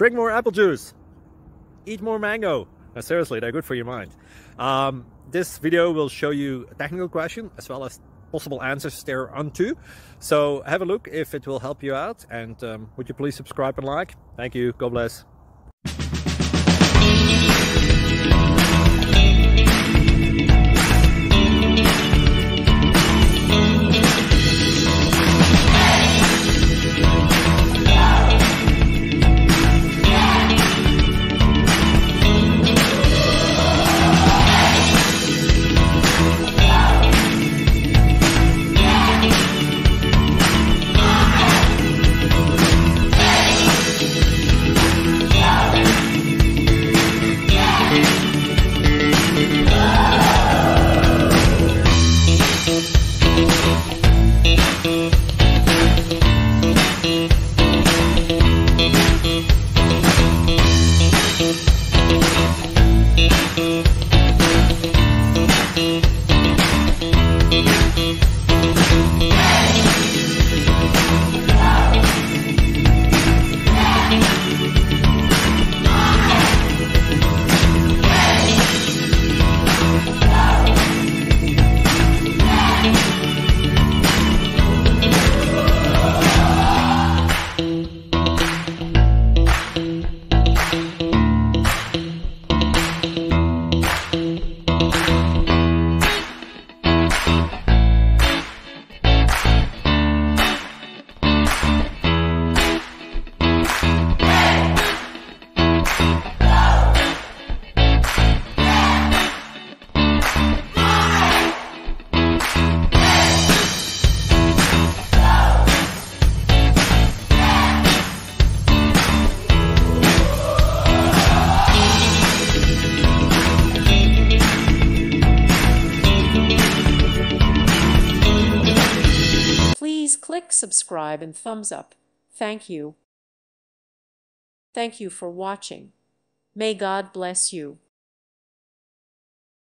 drink more apple juice, eat more mango. No, seriously, they're good for your mind. This video will show you a technical question as well as possible answers thereunto. So have a look if it will help you out, and would you please subscribe and like? Thank you. God bless. Please click subscribe and thumbs up. Thank you. Thank you for watching. May God bless you.